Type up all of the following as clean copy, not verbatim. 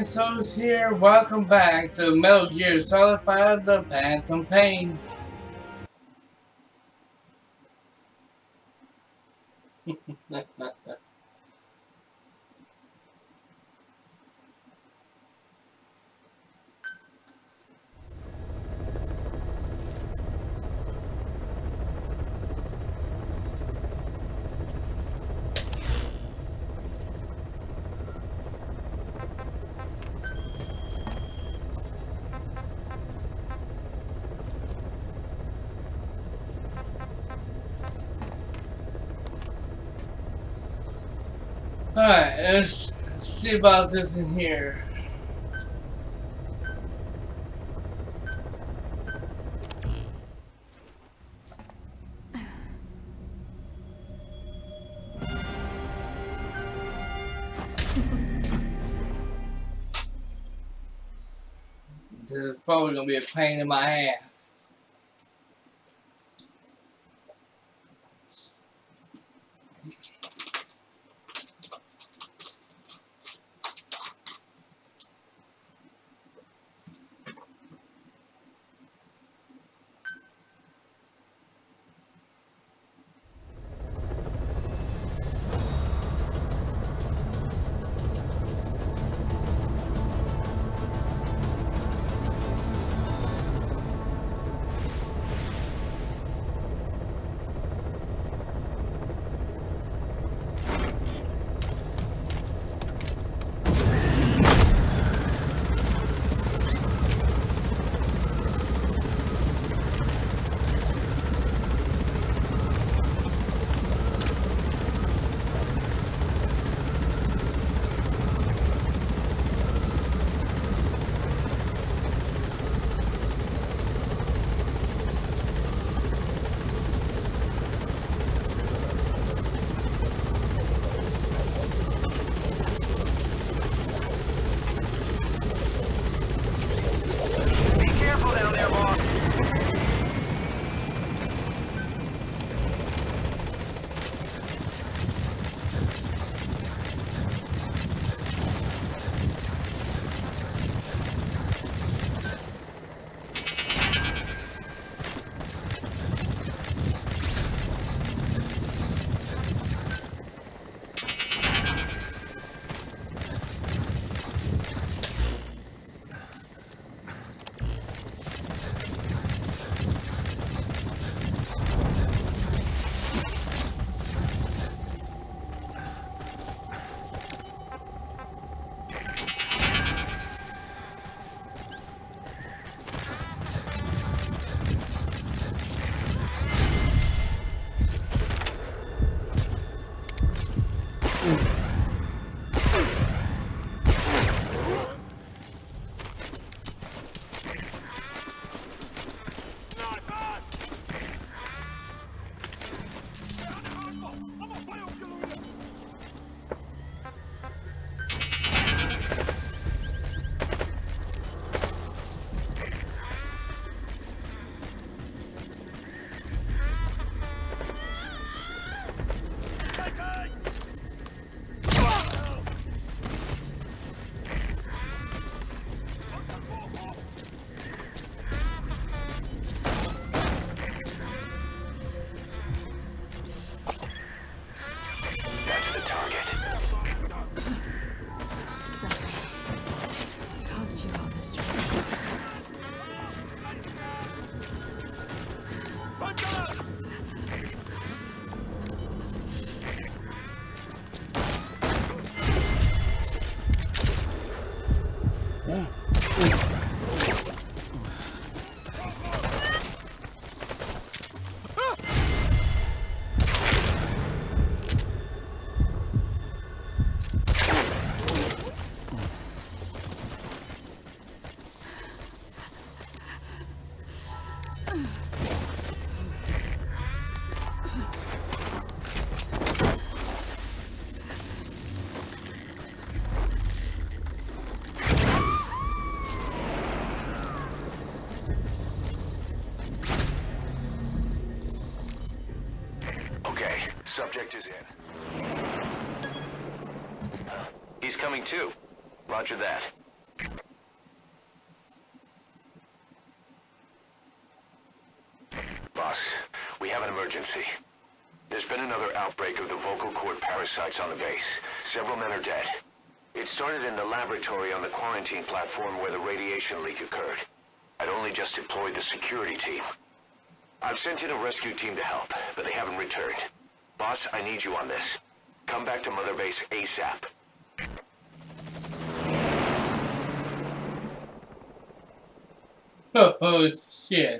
Souls here. Welcome back to Metal Gear Solid 5: The Phantom Pain. Alright, let's see about this in here. This is probably gonna be a pain in my ass. Subject is in. He's coming too. Roger that. have an emergency. There's been another outbreak of the vocal cord parasites on the base. Several men are dead. It started in the laboratory on the quarantine platform where the radiation leak occurred. I'd only just deployed the security team. I've sent in a rescue team to help, but they haven't returned. Boss, I need you on this. Come back to Mother Base ASAP. Oh shit.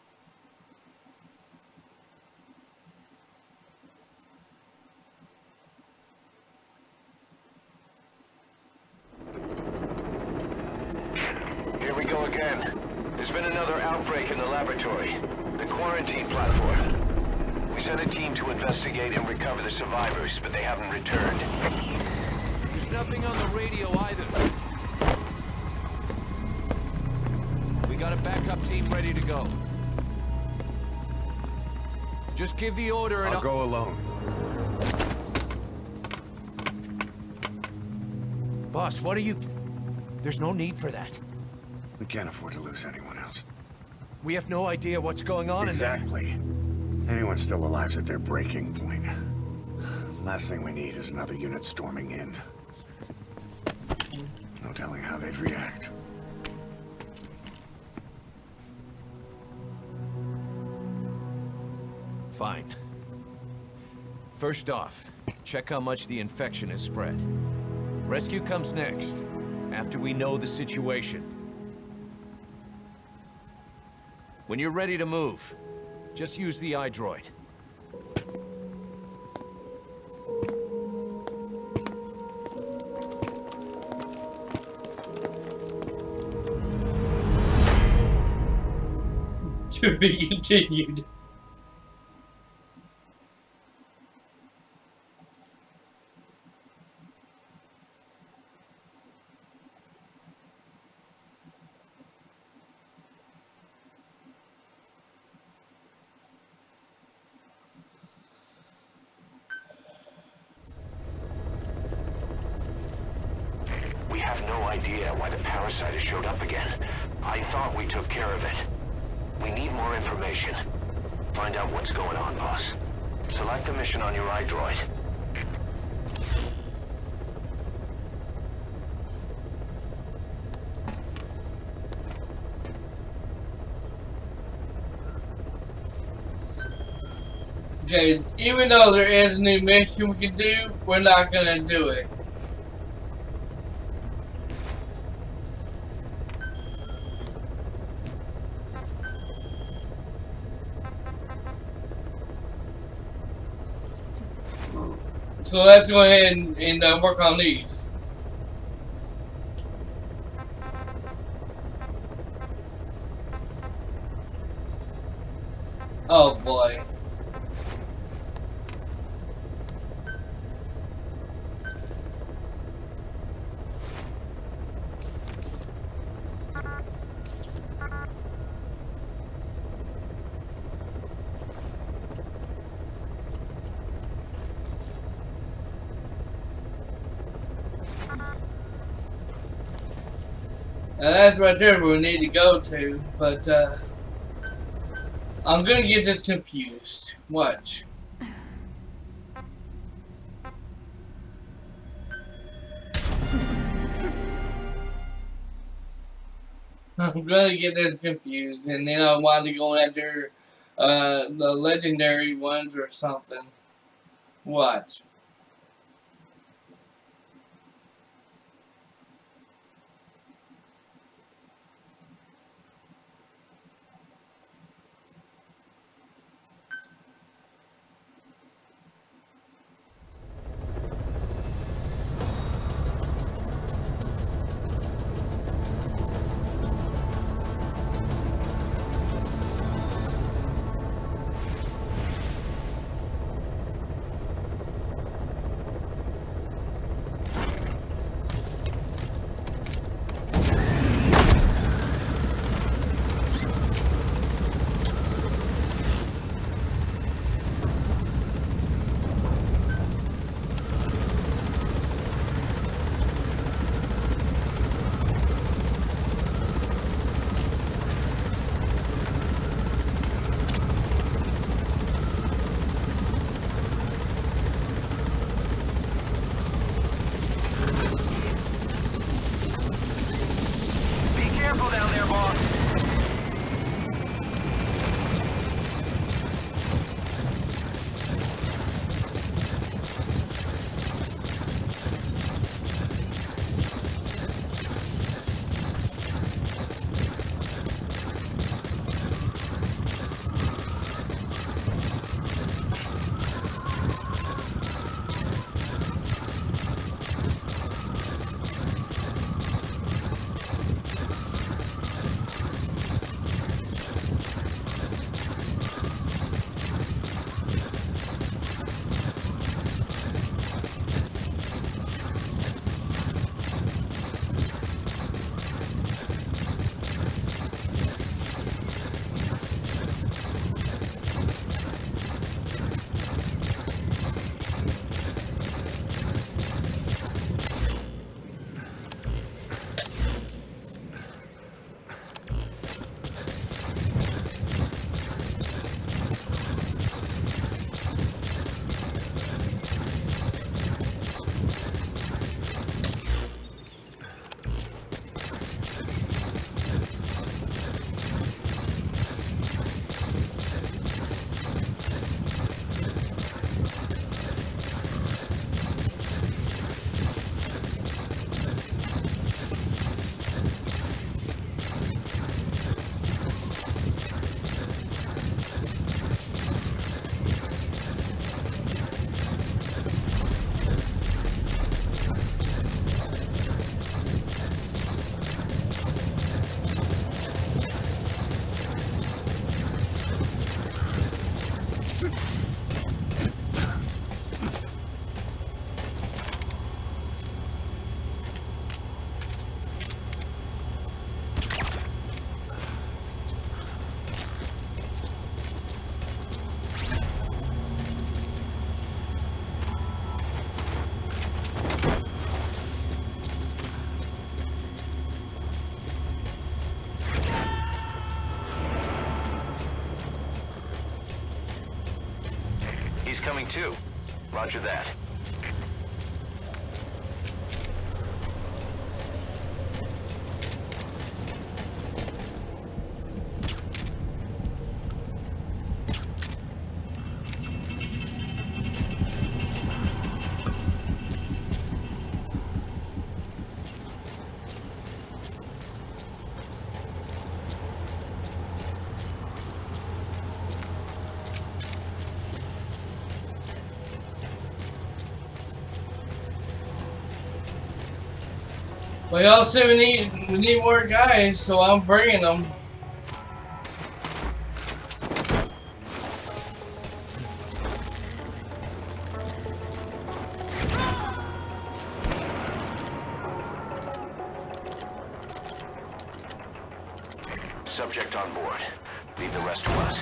Here we go again. There's been another outbreak in the laboratory. The quarantine platform. We sent a team to investigate and recover the survivors, but they haven't returned. There's nothing on the radio either. We got a backup team ready to go. Just give the order and I'll go alone. Boss, what are you... There's no need for that. We can't afford to lose anyone else. We have no idea what's going on Exactly. Anyone still alive's at their breaking point. Last thing we need is another unit storming in. No telling how they'd react. Fine. First off, check how much the infection has spread. Rescue comes next, after we know the situation. When you're ready to move, just use the iDroid. To be continued. We have no idea why the parasite has showed up again. I thought we took care of it. We need more information. Find out what's going on, boss. Select the mission on your iDroid. Okay, even though there is a new mission we can do, we're not gonna do it. So let's go ahead and work on these. Oh boy. Now that's right there where we need to go to, but I'm gonna get this confused. Watch. I'm gonna get this confused, and then I want to go after the legendary ones or something. Watch. He's coming too. Roger that. Well, y'all say we need more guys, so I'm bringing them. Subject on board. Leave the rest to us.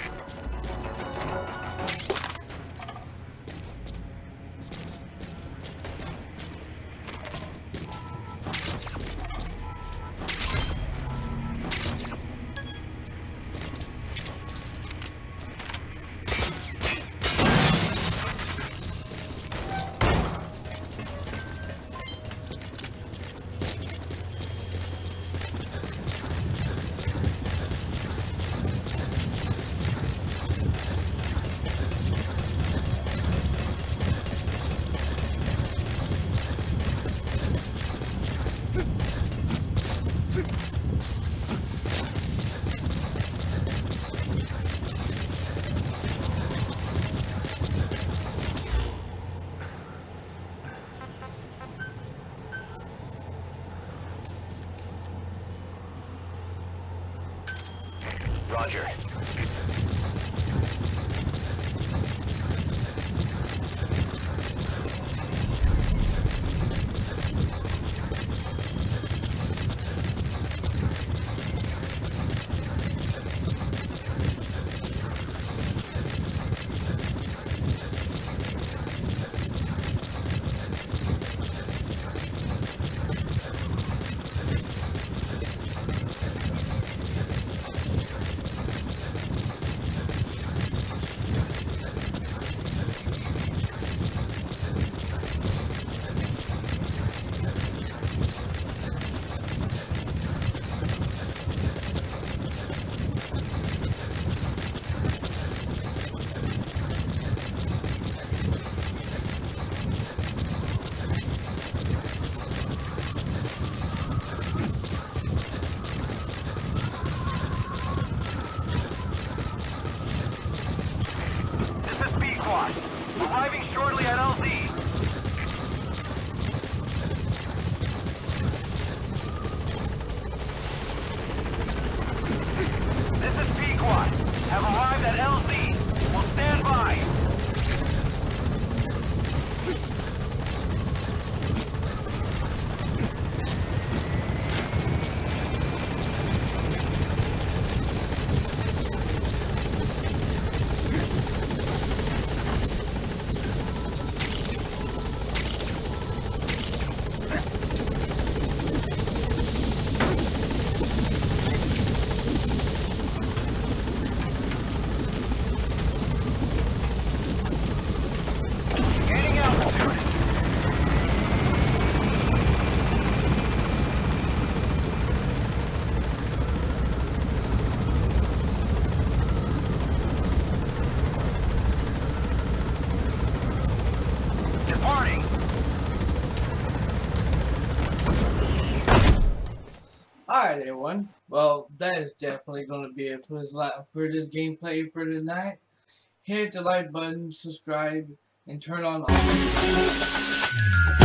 Roger. Arriving shortly at LZ. This is Pequod. Have arrived at LZ. Will stand by. Alright everyone, well that is definitely going to be it for this gameplay for tonight. Hit the like button, subscribe, and turn on all